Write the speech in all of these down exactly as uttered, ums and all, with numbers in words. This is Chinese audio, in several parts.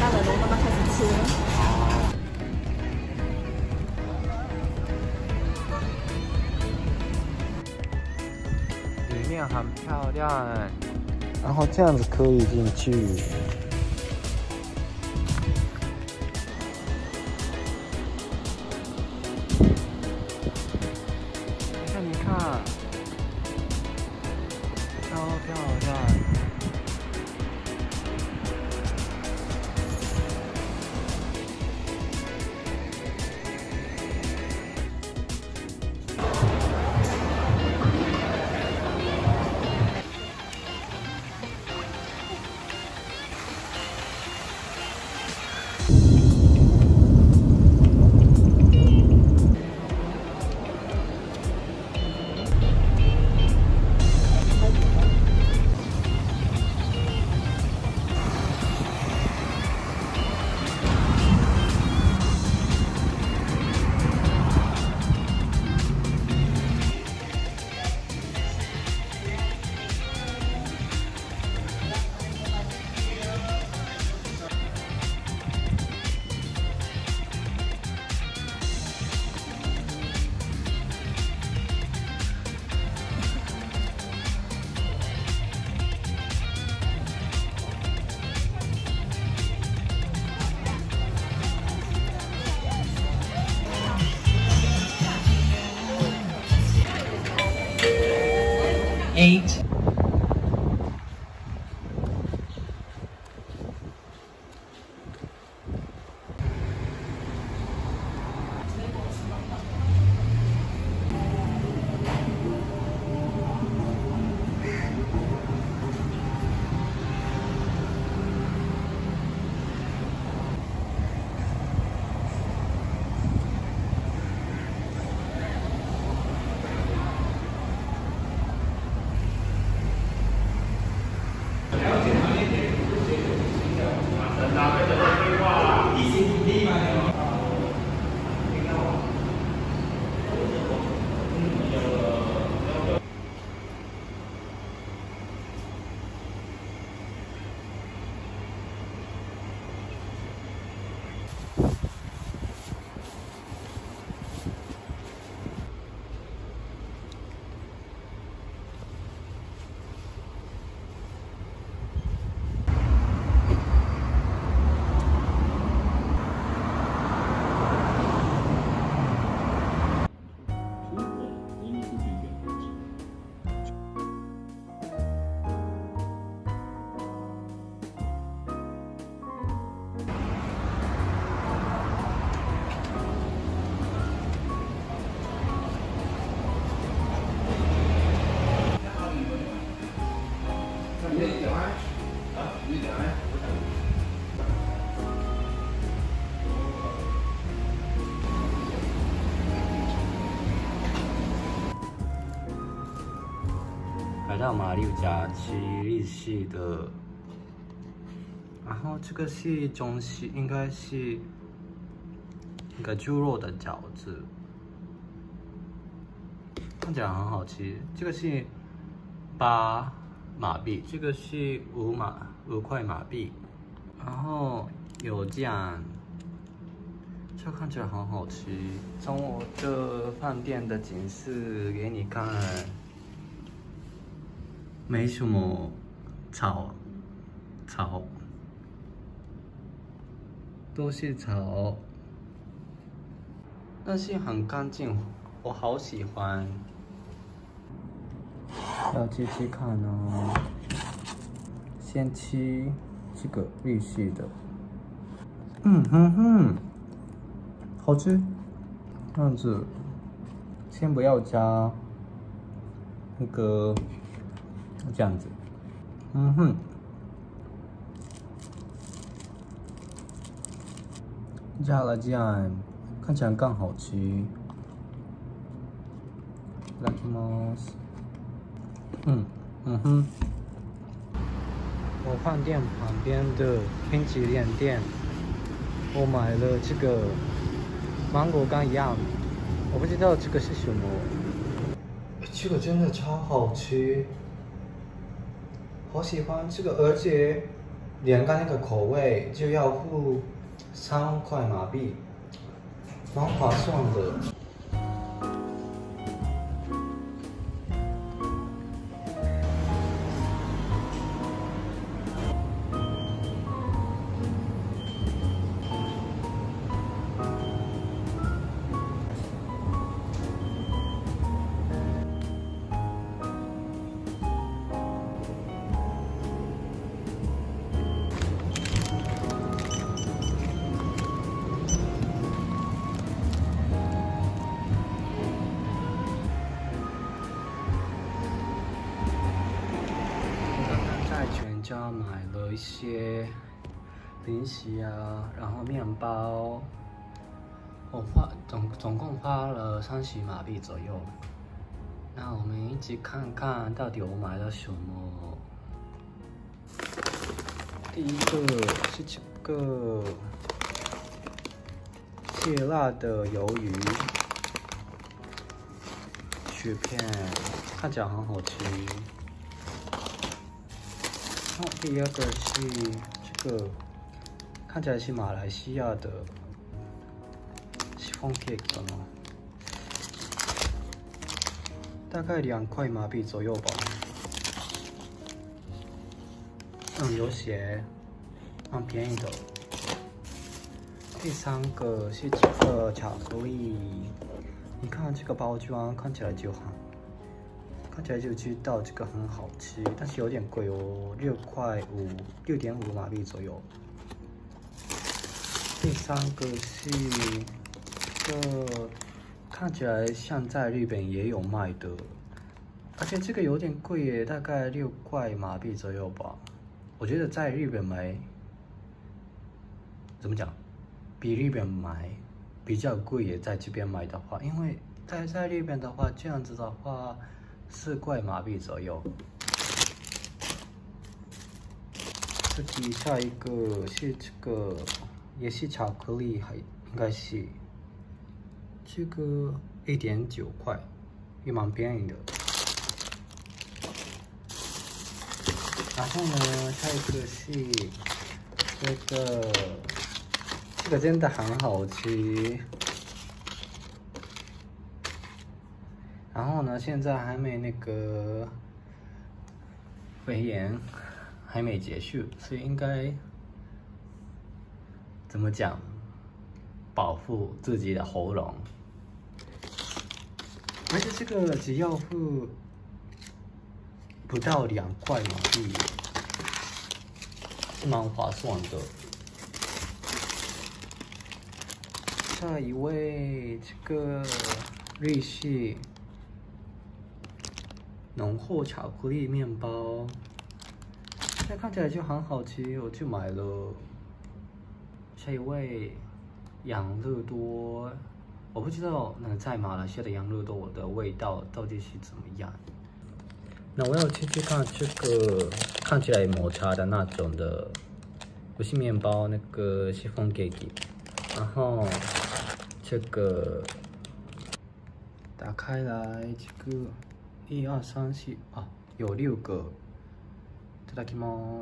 了，然后慢慢开始吃。 里面很漂亮，然后这样子可以进去。你看，你看，超漂亮。 Eight.来到马六甲吃日式的，然后这个是中式，应该是一个猪肉的饺子，看起来很好吃。这个是八马币，这个是五马五块马币，然后有酱，这看起来很好吃。从我的饭店的景色给你看。 没什么草，草都是草，但是很干净，我好喜欢。要吃吃看哦，先吃这个日式的，嗯哼哼，好吃。这样子，先不要加那个。 这样子，嗯哼，加了酱，看起来更好吃。いただきます。嗯嗯哼，我饭店旁边的天吉链店，我买了这个芒果干一样，我不知道这个是什么。这个真的超好吃。 好喜欢这个，而且两个那个口味就要付三块马币，蛮划算的。全家买了一些零食啊，然后面包，我花总总共花了三十马币左右。那我们一起看看到底我买了什么。第一个是这个希腊的鱿鱼雪片，看起来很好吃。 哦，第二个是这个，看起来是马来西亚的chiffon cake 呢，大概两块马币左右吧。嗯，有写，蛮便宜的。第三个是这个巧克力，你看这个包装看起来就很。 看起来就知道这个很好吃，但是有点贵哦，六块五，六点五马币左右。第三个是这个，看起来像在日本也有卖的，而且这个有点贵耶，大概六块马币左右吧。我觉得在日本买，怎么讲，比日本买比较贵耶，在这边买的话，因为在在日本的话，这样子的话。 四块马币左右。这里下一个是这个，也是巧克力，还应该是这个一点九块，也蛮便宜的。然后呢，下一个是这个，这个真的很好吃。 然后呢，现在还没那个肺炎还没结束，所以应该怎么讲？保护自己的喉咙。而且这个只要付不到两块马币，是蛮划算的。下一位，这个瑞士。 浓厚巧克力面包，这看起来就很好吃，我就买了。下一位，养乐多，我不知道那在马来西亚的养乐多的味道到底是怎么样。那我要去去看这个看起来抹茶的那种的，不是面包，那个是chiffon cake，然后这个打开来这个。 一二三四啊，有六个。いただきます。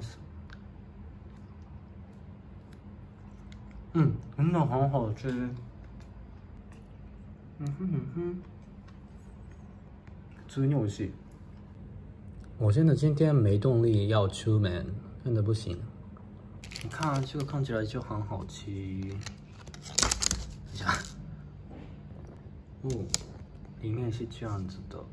嗯，真的很好吃。嗯哼嗯哼，真有趣。我真的今天没动力要出门，真的不行。你看这个看起来就很好吃。等一下，哦，里面是这样子的。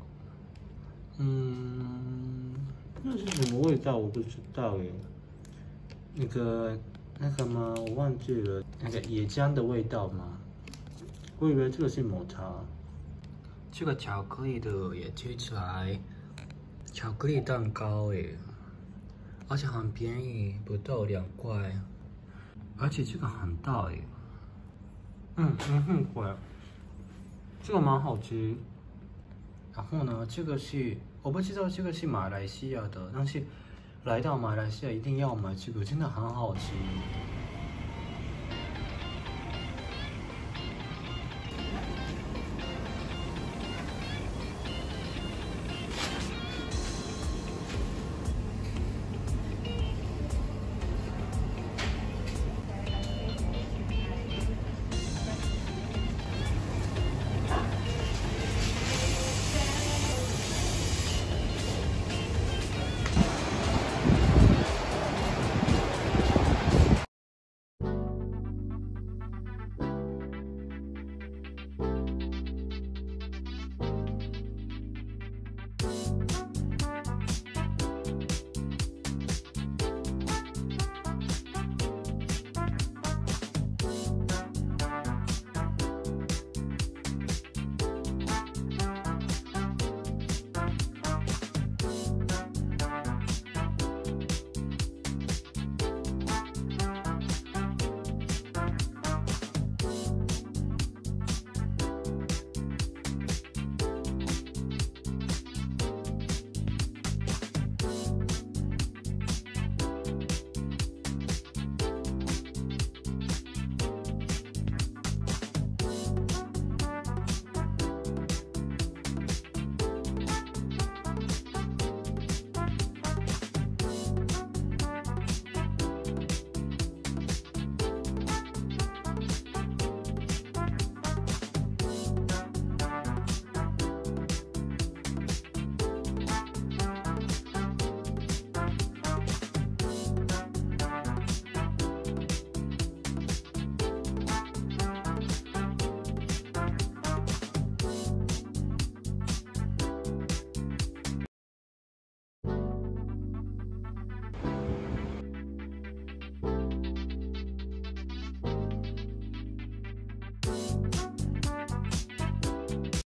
嗯，那是什么味道？我不知道耶。那个那个吗？我忘记了，那个野姜的味道吗？我以为这个是抹茶。这个巧克力的也吃起来，巧克力蛋糕耶，而且很便宜，不到两块，而且这个很大耶。嗯嗯哼，乖，这个蛮好吃。 然后呢，这个是我不知道这个是马来西亚的，但是来到马来西亚一定要买这个，真的很好吃。